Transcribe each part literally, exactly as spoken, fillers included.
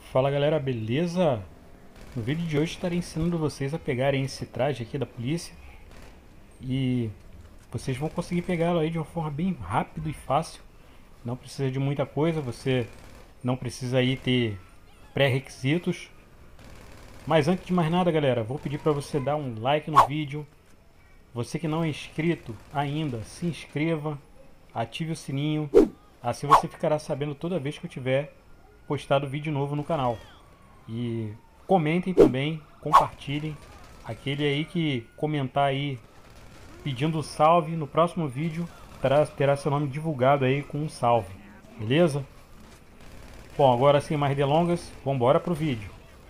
Fala galera, beleza? No vídeo de hoje estarei ensinando vocês a pegarem esse traje aqui da polícia e vocês vão conseguir pegá-lo aí de uma forma bem rápida e fácil. Não precisa de muita coisa, você não precisa aí ter pré-requisitos. Mas antes de mais nada galera, vou pedir para você dar um like no vídeo. Você que não é inscrito ainda, se inscreva, ative o sininho, assim você ficará sabendo toda vez que eu tiver postado vídeo novo no canal. E comentem também, compartilhem. Aquele aí que comentar aí pedindo salve no próximo vídeo terá, terá seu nome divulgado aí com um salve, beleza? Bom, agora sem mais delongas, vamos embora pro vídeo.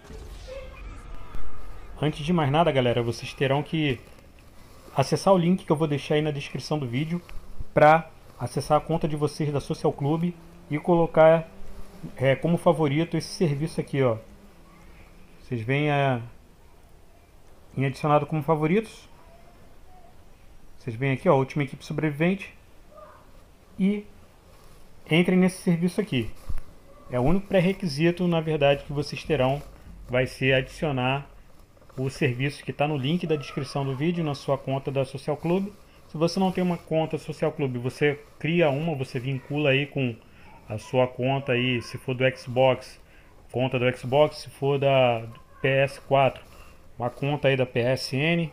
Antes de mais nada galera, vocês terão que acessar o link que eu vou deixar aí na descrição do vídeo para acessar a conta de vocês da Social Club e colocar é, como favorito esse serviço aqui, ó. Vocês veem a, em adicionado como favoritos. Vocês veem aqui, ó, última equipe sobrevivente. E entrem nesse serviço aqui. É o único pré-requisito, na verdade, que vocês terão. Vai ser adicionar o serviço que está no link da descrição do vídeo na sua conta da Social Club. Se você não tem uma conta Social Club, você cria uma, você vincula aí com a sua conta aí, se for do Xbox, conta do Xbox, se for da P S quatro, uma conta aí da P S N.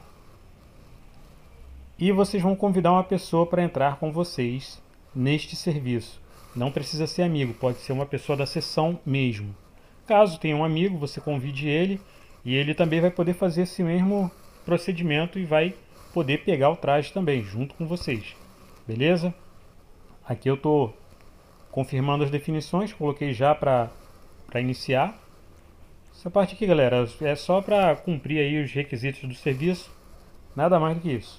E vocês vão convidar uma pessoa para entrar com vocês neste serviço. Não precisa ser amigo, pode ser uma pessoa da sessão mesmo. Caso tenha um amigo, você convide ele e ele também vai poder fazer esse mesmo procedimento e vai poder pegar o traje também, junto com vocês. Beleza? Aqui eu estou confirmando as definições, coloquei já para para iniciar. Essa parte aqui, galera, é só para cumprir aí os requisitos do serviço, nada mais do que isso.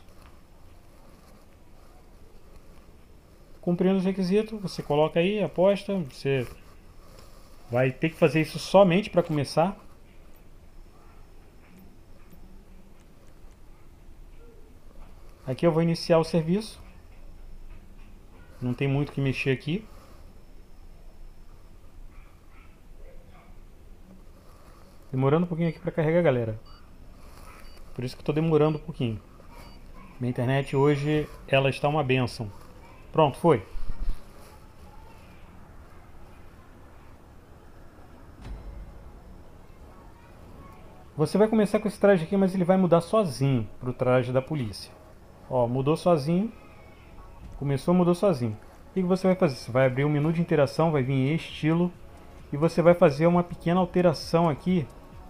Cumprindo os requisitos, você coloca aí, aposta, você vai ter que fazer isso somente para começar. Aqui eu vou iniciar o serviço, não tem muito o que mexer aqui. Demorando um pouquinho aqui para carregar, galera. Por isso que estou demorando um pouquinho. Minha internet hoje, ela está uma benção. Pronto, foi. Você vai começar com esse traje aqui, mas ele vai mudar sozinho para o traje da polícia. Ó, mudou sozinho. Começou, mudou sozinho. O que você vai fazer? Você vai abrir um menu de interação, vai vir em estilo. E você vai fazer uma pequena alteração aqui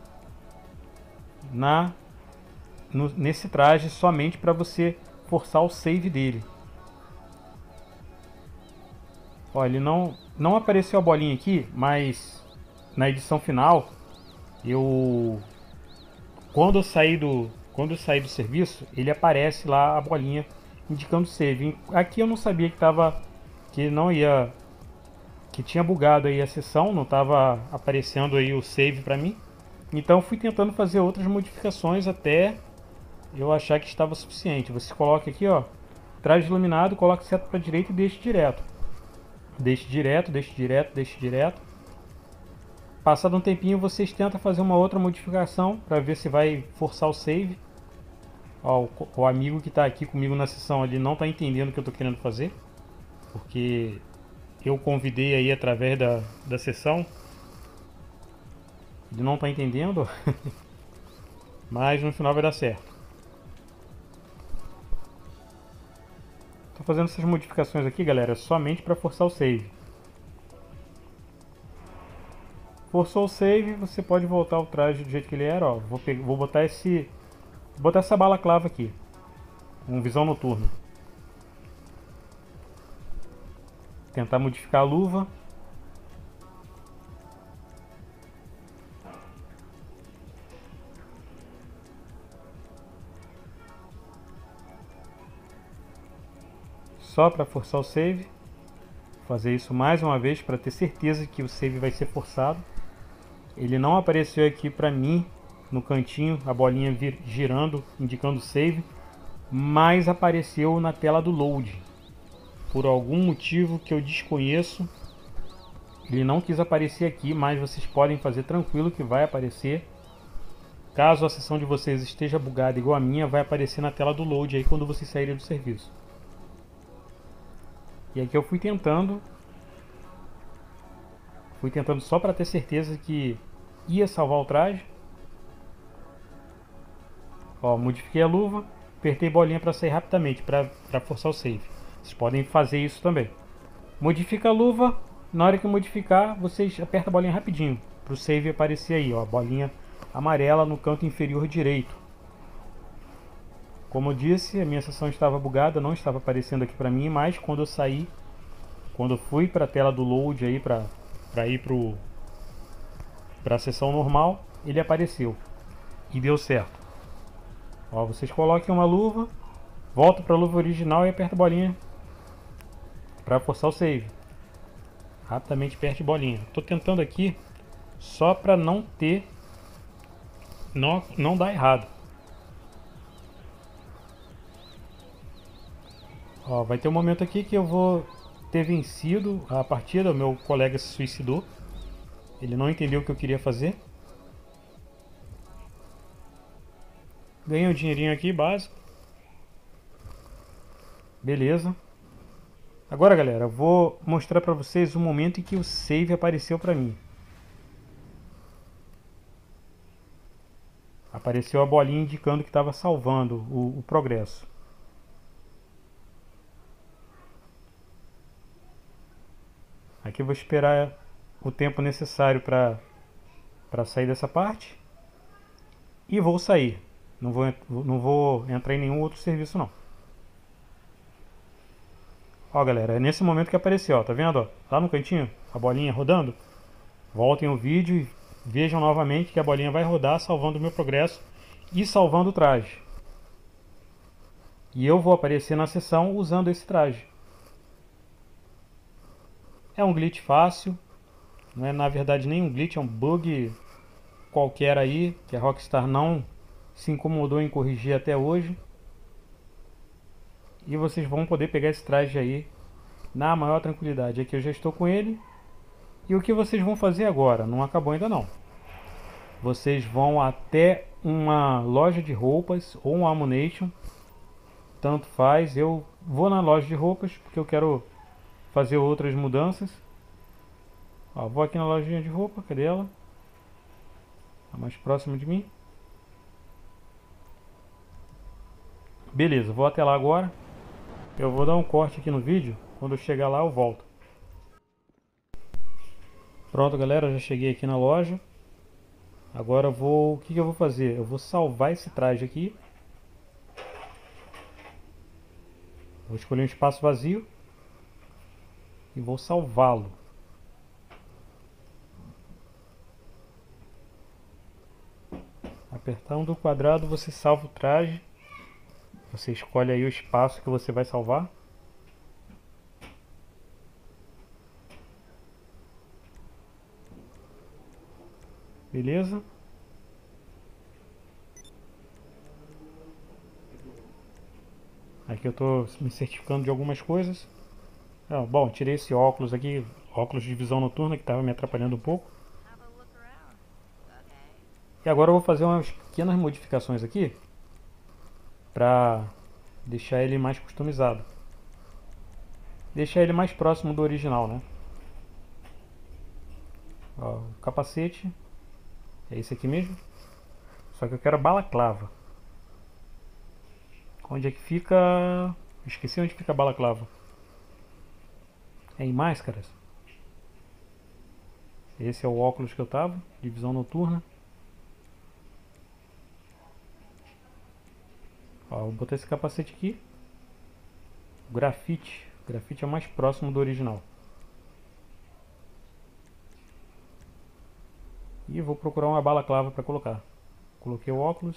na no, nesse traje somente para você forçar o save dele. Ó, ele não não apareceu a bolinha aqui, mas na edição final eu quando eu sair do quando eu sair do serviço, ele aparece lá a bolinha indicando save. Aqui eu não sabia que tava que não ia que tinha bugado aí a sessão, não estava aparecendo aí o save para mim. Então fui tentando fazer outras modificações até eu achar que estava suficiente. Você coloca aqui, ó, traje iluminado, coloca seta para direita e deixa direto. Deixe direto, deixe direto, deixe direto. Passado um tempinho, vocês tentam fazer uma outra modificação para ver se vai forçar o save. Ó, o, o amigo que está aqui comigo na sessão ali não está entendendo o que eu estou querendo fazer, porque eu convidei aí através da, da sessão. Ele não está entendendo, mas no final vai dar certo. Estou fazendo essas modificações aqui, galera, somente para forçar o save. Forçou o save, você pode voltar o traje do jeito que ele era. Ó, vou, pegar, vou botar esse, vou botar essa balaclava aqui, um visão noturno. Tentar modificar a luva. Só para forçar o save. Fazer isso mais uma vez para ter certeza que o save vai ser forçado. Ele não apareceu aqui para mim no cantinho, a bolinha vir, girando, indicando save, mas apareceu na tela do load. Por algum motivo que eu desconheço, Ele não quis aparecer aqui, mas vocês podem fazer tranquilo que vai aparecer. Caso a sessão de vocês esteja bugada igual a minha, vai aparecer na tela do load aí quando vocês saírem do serviço. E aqui eu fui tentando, fui tentando só para ter certeza que ia salvar o traje. Ó, modifiquei a luva, apertei bolinha para sair rapidamente, para forçar o save. Vocês podem fazer isso também. Modifica a luva, na hora que modificar, vocês apertam a bolinha rapidinho, para o save aparecer aí, ó, a bolinha amarela no canto inferior direito. Como eu disse, a minha sessão estava bugada, não estava aparecendo aqui para mim, mas quando eu saí, quando eu fui para a tela do load aí para para ir pro para a sessão normal, ele apareceu e deu certo. Ó, vocês coloquem uma luva, volta para a luva original e aperta a bolinha para forçar o save. Rapidamente aperte bolinha. Estou tentando aqui só para não ter não não dar errado. Ó, vai ter um momento aqui que eu vou ter vencido a partida, o meu colega se suicidou. Ele não entendeu o que eu queria fazer. Ganhei um dinheirinho aqui, básico. Beleza. Agora, galera, eu vou mostrar pra vocês o momento em que o save apareceu pra mim. Apareceu a bolinha indicando que estava salvando o, o progresso. Aqui eu vou esperar o tempo necessário para para sair dessa parte. E vou sair. Não vou, não vou entrar em nenhum outro serviço não. Ó, galera, é nesse momento que apareceu, ó, tá vendo? Ó, lá no cantinho, a bolinha rodando. Voltem o vídeo e vejam novamente que a bolinha vai rodar, salvando o meu progresso e salvando o traje. E eu vou aparecer na sessão usando esse traje. É um glitch fácil, não é na verdade nem um glitch, é um bug qualquer aí, que a Rockstar não se incomodou em corrigir até hoje. E vocês vão poder pegar esse traje aí na maior tranquilidade. Aqui eu já estou com ele. E o que vocês vão fazer agora? Não acabou ainda não. Vocês vão até uma loja de roupas ou um Ammunition. Tanto faz. Eu vou na loja de roupas porque eu quero fazer outras mudanças. Ó, vou aqui na lojinha de roupa. Cadê ela? Tá mais próxima de mim. Beleza, vou até lá agora. Eu vou dar um corte aqui no vídeo. Quando eu chegar lá eu volto. Pronto, galera, já cheguei aqui na loja. Agora eu vou... O que, que eu vou fazer? Eu vou salvar esse traje aqui. Vou escolher um espaço vazio. E vou salvá-lo. Apertando o quadrado você salva o traje. Você escolhe aí o espaço que você vai salvar. Beleza? Aqui eu estou me certificando de algumas coisas. Ah, bom, tirei esse óculos aqui, óculos de visão noturna que estava me atrapalhando um pouco. E agora eu vou fazer umas pequenas modificações aqui para deixar ele mais customizado. Deixar ele mais próximo do original, né? Ó, o capacete é esse aqui mesmo. Só que eu quero a balaclava. Onde é que fica? Esqueci onde fica a balaclava. É em máscaras. Esse é o óculos que eu tava, de visão noturna. Ó, vou botar esse capacete aqui. O grafite. O grafite é mais próximo do original. E vou procurar uma balaclava para colocar. Coloquei o óculos.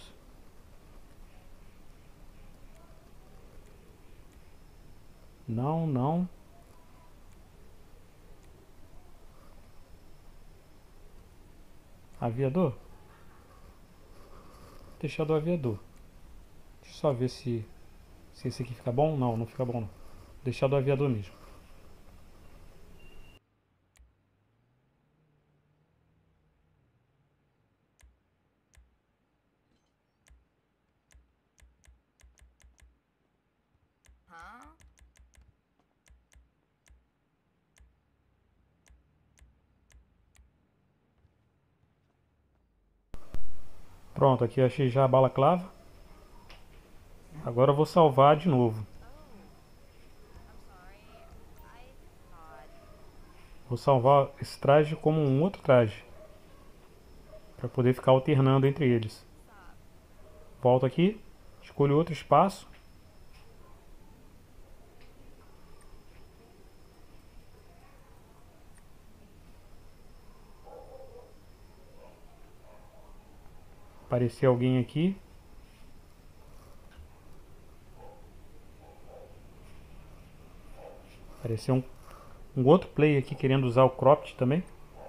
Não, não. Aviador? Vou deixar do aviador. Deixa eu só ver se, se esse aqui fica bom. Não, não fica bom não. Vou deixar do aviador mesmo. Pronto, aqui eu achei já a balaclava. Agora eu vou salvar de novo. Vou salvar esse traje como um outro traje, para poder ficar alternando entre eles. Volto aqui, escolho outro espaço. Apareceu alguém aqui. Apareceu um, um outro player aqui querendo usar o cropped também.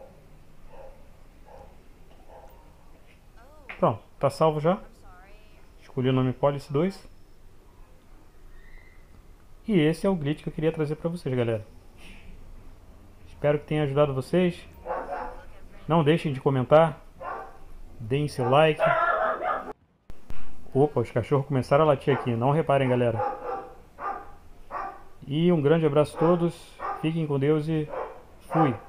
Pronto, tá salvo já. Escolhi o nome Policy dois. E esse é o glitch que eu queria trazer para vocês, galera. Espero que tenha ajudado vocês. Não deixem de comentar. Deem seu like. Opa, os cachorros começaram a latir aqui. Não reparem, galera. E um grande abraço a todos. Fiquem com Deus e fui.